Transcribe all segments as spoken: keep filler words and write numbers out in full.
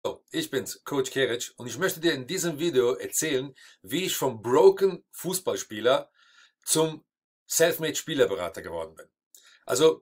Hallo, ich bin's, Coach Keric, und ich möchte dir in diesem Video erzählen, wie ich vom Broken Fußballspieler zum Selfmade Spielerberater geworden bin. Also,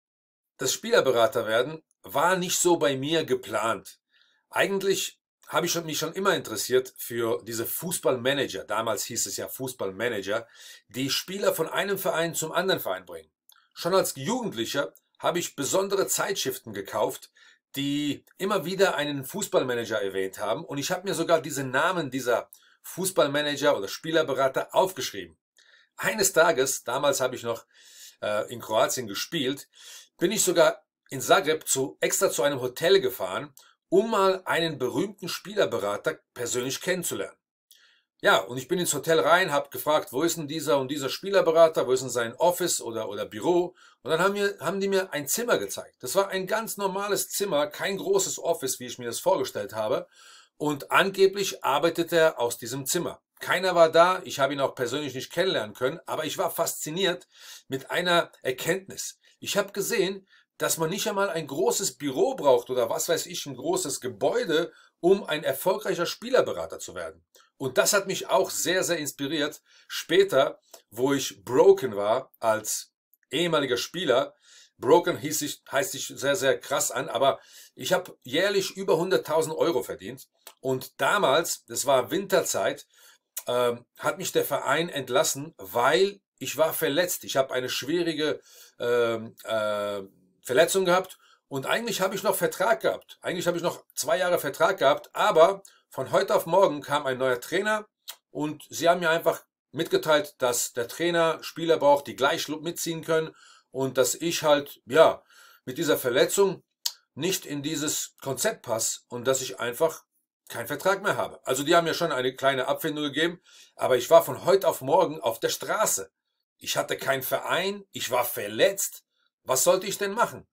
das Spielerberater werden war nicht so bei mir geplant. Eigentlich habe ich mich schon immer interessiert für diese Fußballmanager, damals hieß es ja Fußballmanager, die Spieler von einem Verein zum anderen Verein bringen. Schon als Jugendlicher habe ich besondere Zeitschriften gekauft, die immer wieder einen Fußballmanager erwähnt haben, und ich habe mir sogar diese Namen dieser Fußballmanager oder Spielerberater aufgeschrieben. Eines Tages, damals habe ich noch äh, in Kroatien gespielt, bin ich sogar in Zagreb zu, extra zu einem Hotel gefahren, um mal einen berühmten Spielerberater persönlich kennenzulernen. Ja, und ich bin ins Hotel rein, habe gefragt, wo ist denn dieser und dieser Spielerberater, wo ist denn sein Office oder, oder Büro? Und dann haben, wir, haben die mir ein Zimmer gezeigt. Das war ein ganz normales Zimmer, kein großes Office, wie ich mir das vorgestellt habe. Und angeblich arbeitet er aus diesem Zimmer. Keiner war da, ich habe ihn auch persönlich nicht kennenlernen können, aber ich war fasziniert mit einer Erkenntnis. Ich habe gesehen, dass man nicht einmal ein großes Büro braucht oder was weiß ich, ein großes Gebäude, um ein erfolgreicher Spielerberater zu werden. Und das hat mich auch sehr, sehr inspiriert. Später, wo ich broken war als ehemaliger Spieler, broken hieß sich, heißt sich sehr, sehr krass an, aber ich habe jährlich über hunderttausend Euro verdient. Und damals, das war Winterzeit, äh, hat mich der Verein entlassen, weil ich war verletzt. Ich habe eine schwierige äh, äh, Verletzung gehabt und eigentlich habe ich noch Vertrag gehabt. Eigentlich habe ich noch zwei Jahre Vertrag gehabt, aber von heute auf morgen kam ein neuer Trainer und sie haben mir einfach mitgeteilt, dass der Trainer Spieler braucht, die gleich mitziehen können, und dass ich halt, ja, mit dieser Verletzung nicht in dieses Konzept passe und dass ich einfach keinen Vertrag mehr habe. Also die haben mir schon eine kleine Abfindung gegeben, aber ich war von heute auf morgen auf der Straße. Ich hatte keinen Verein, ich war verletzt. Was sollte ich denn machen?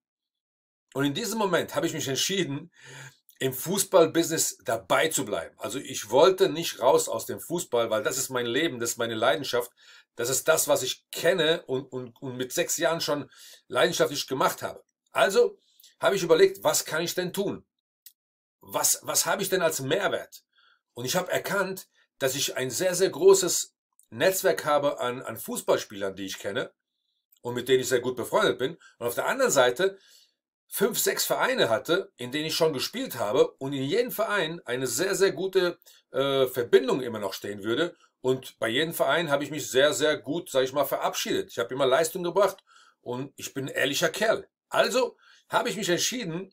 Und in diesem Moment habe ich mich entschieden, im Fußballbusiness dabei zu bleiben. Also ich wollte nicht raus aus dem Fußball, weil das ist mein Leben, das ist meine Leidenschaft. Das ist das, was ich kenne und, und, und mit sechs Jahren schon leidenschaftlich gemacht habe. Also habe ich überlegt, was kann ich denn tun? Was, was habe ich denn als Mehrwert? Und ich habe erkannt, dass ich ein sehr, sehr großes Netzwerk habe an, an Fußballspielern, die ich kenne und mit denen ich sehr gut befreundet bin. Und auf der anderen Seite fünf, sechs Vereine hatte, in denen ich schon gespielt habe, und in jedem Verein eine sehr, sehr gute äh, Verbindung immer noch stehen würde. Und bei jedem Verein habe ich mich sehr, sehr gut, sage ich mal, verabschiedet. Ich habe immer Leistung gebracht und ich bin ein ehrlicher Kerl. Also habe ich mich entschieden,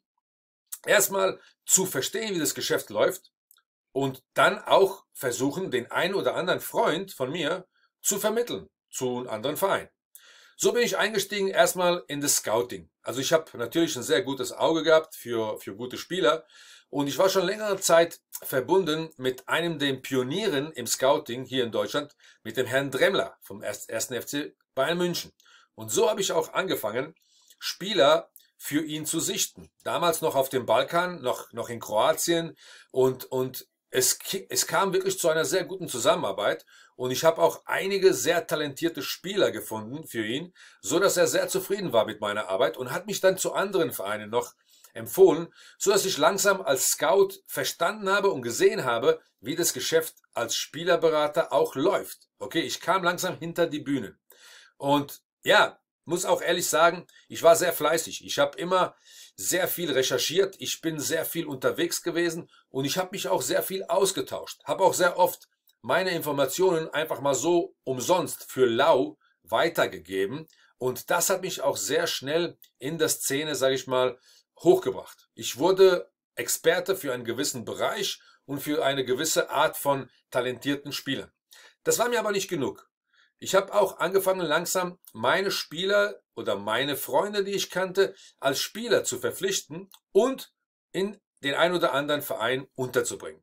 erstmal zu verstehen, wie das Geschäft läuft, und dann auch versuchen, den einen oder anderen Freund von mir zu vermitteln zu einem anderen Verein. So bin ich eingestiegen erstmal in das Scouting. Also ich habe natürlich ein sehr gutes Auge gehabt für, für gute Spieler, und ich war schon längere Zeit verbunden mit einem der Pionieren im Scouting hier in Deutschland, mit dem Herrn Dremmler vom ersten F C Bayern München. Und so habe ich auch angefangen, Spieler für ihn zu sichten. Damals noch auf dem Balkan, noch, noch in Kroatien, und, und es, es kam wirklich zu einer sehr guten Zusammenarbeit. Und ich habe auch einige sehr talentierte Spieler gefunden für ihn, so dass er sehr zufrieden war mit meiner Arbeit und hat mich dann zu anderen Vereinen noch empfohlen, so dass ich langsam als Scout verstanden habe und gesehen habe, wie das Geschäft als Spielerberater auch läuft. Okay, ich kam langsam hinter die Bühnen. Und ja, muss auch ehrlich sagen, ich war sehr fleißig. Ich habe immer sehr viel recherchiert, ich bin sehr viel unterwegs gewesen und ich habe mich auch sehr viel ausgetauscht. Habe auch sehr oft meine Informationen einfach mal so umsonst für lau weitergegeben, und das hat mich auch sehr schnell in der Szene, sage ich mal, hochgebracht. Ich wurde Experte für einen gewissen Bereich und für eine gewisse Art von talentierten Spielern. Das war mir aber nicht genug. Ich habe auch angefangen, langsam meine Spieler oder meine Freunde, die ich kannte, als Spieler zu verpflichten und in den ein oder anderen Verein unterzubringen.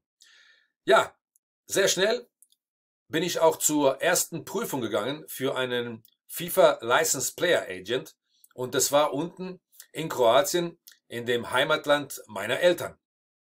Ja, sehr schnell bin ich auch zur ersten Prüfung gegangen für einen FIFA Licensed Player Agent, und das war unten in Kroatien, in dem Heimatland meiner Eltern.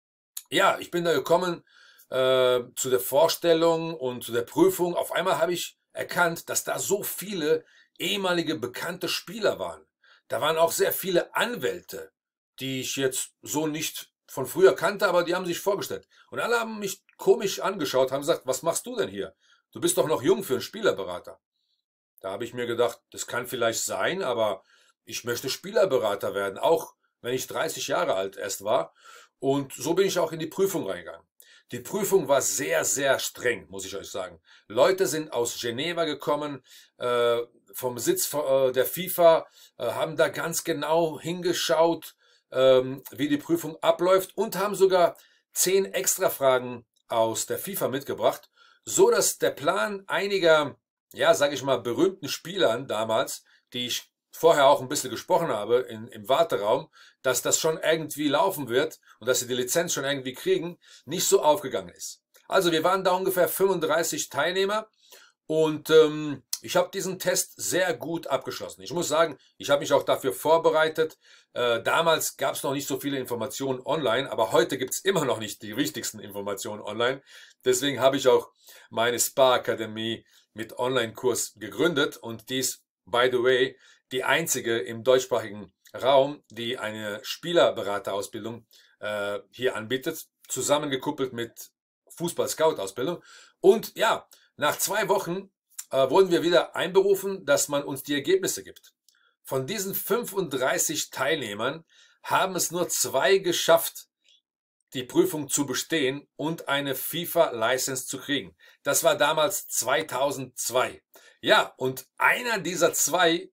Ja, ich bin da gekommen äh, zu der Vorstellung und zu der Prüfung. Auf einmal habe ich erkannt, dass da so viele ehemalige bekannte Spieler waren. Da waren auch sehr viele Anwälte, die ich jetzt so nicht von früher kannte, aber die haben sich vorgestellt. Und alle haben mich komisch angeschaut, haben gesagt, was machst du denn hier? Du bist doch noch jung für einen Spielerberater. Da habe ich mir gedacht, das kann vielleicht sein, aber ich möchte Spielerberater werden, auch wenn ich dreißig Jahre alt erst war. Und so bin ich auch in die Prüfung reingegangen. Die Prüfung war sehr, sehr streng, muss ich euch sagen. Leute sind aus Geneva gekommen, äh, vom Sitz äh, der FIFA, äh, haben da ganz genau hingeschaut, ähm, wie die Prüfung abläuft und haben sogar zehn Extrafragen aus der FIFA mitgebracht, so dass der Plan einiger, ja, sage ich mal, berühmten Spielern damals, die ich vorher auch ein bisschen gesprochen habe in, im Warteraum, dass das schon irgendwie laufen wird und dass sie die Lizenz schon irgendwie kriegen, nicht so aufgegangen ist. Also wir waren da ungefähr fünfunddreißig Teilnehmer und ähm, ich habe diesen Test sehr gut abgeschlossen. Ich muss sagen, ich habe mich auch dafür vorbereitet. Äh, damals gab es noch nicht so viele Informationen online, aber heute gibt es immer noch nicht die wichtigsten Informationen online. Deswegen habe ich auch meine Spa-Akademie mit Online-Kurs gegründet und dies, by the way, die einzige im deutschsprachigen Raum, die eine Spielerberaterausbildung äh, hier anbietet, zusammengekuppelt mit Fußball-Scout-Ausbildung. Und ja, nach zwei Wochen äh, wurden wir wieder einberufen, dass man uns die Ergebnisse gibt. Von diesen fünfunddreißig Teilnehmern haben es nur zwei geschafft, die Prüfung zu bestehen und eine FIFA-License zu kriegen. Das war damals zweitausendzwei. Ja, und einer dieser zwei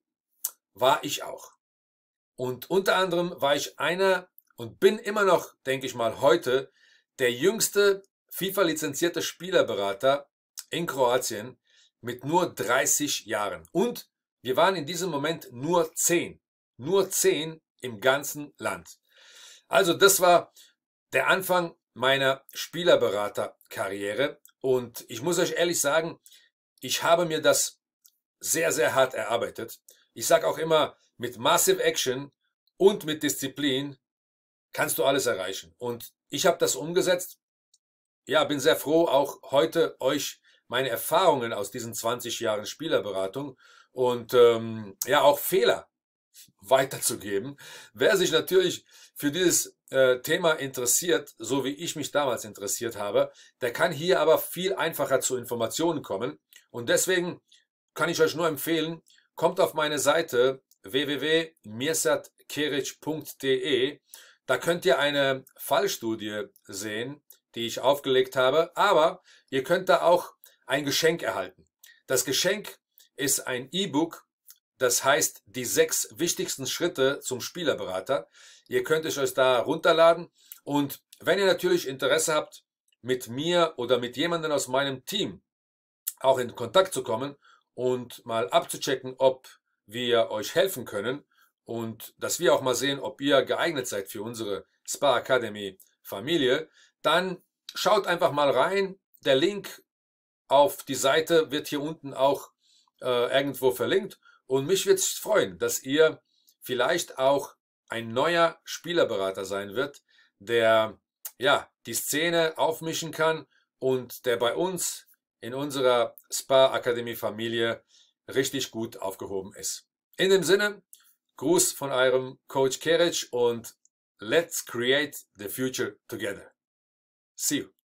war ich auch. Und unter anderem war ich einer und bin immer noch, denke ich mal, heute der jüngste FIFA-lizenzierte Spielerberater in Kroatien mit nur dreißig Jahren. Und wir waren in diesem Moment nur zehn. Nur zehn im ganzen Land. Also das war der Anfang meiner Spielerberaterkarriere. Und ich muss euch ehrlich sagen, ich habe mir das sehr, sehr hart erarbeitet. Ich sage auch immer, mit Massive Action und mit Disziplin kannst du alles erreichen. Und ich habe das umgesetzt. Ja, bin sehr froh, auch heute euch meine Erfahrungen aus diesen zwanzig Jahren Spielerberatung und ähm, ja auch Fehler weiterzugeben. Wer sich natürlich für dieses äh, Thema interessiert, so wie ich mich damals interessiert habe, der kann hier aber viel einfacher zu Informationen kommen. Und deswegen kann ich euch nur empfehlen, kommt auf meine Seite w w w punkt mirsad keric punkt de. Da könnt ihr eine Fallstudie sehen, die ich aufgelegt habe, aber ihr könnt da auch ein Geschenk erhalten. Das Geschenk ist ein E-Book, das heißt die sechs wichtigsten Schritte zum Spielerberater. Ihr könnt es euch da runterladen und wenn ihr natürlich Interesse habt, mit mir oder mit jemandem aus meinem Team auch in Kontakt zu kommen und mal abzuchecken, ob wir euch helfen können und dass wir auch mal sehen, ob ihr geeignet seid für unsere Spa Academy Familie, dann schaut einfach mal rein. Der Link auf die Seite wird hier unten auch äh, irgendwo verlinkt und mich wird es freuen, dass ihr vielleicht auch ein neuer Spielerberater sein wird, der ja die Szene aufmischen kann und der bei uns in unserer Spa Akademie Familie richtig gut aufgehoben ist. In dem Sinne, Gruß von eurem Coach Keric und let's create the future together. See you.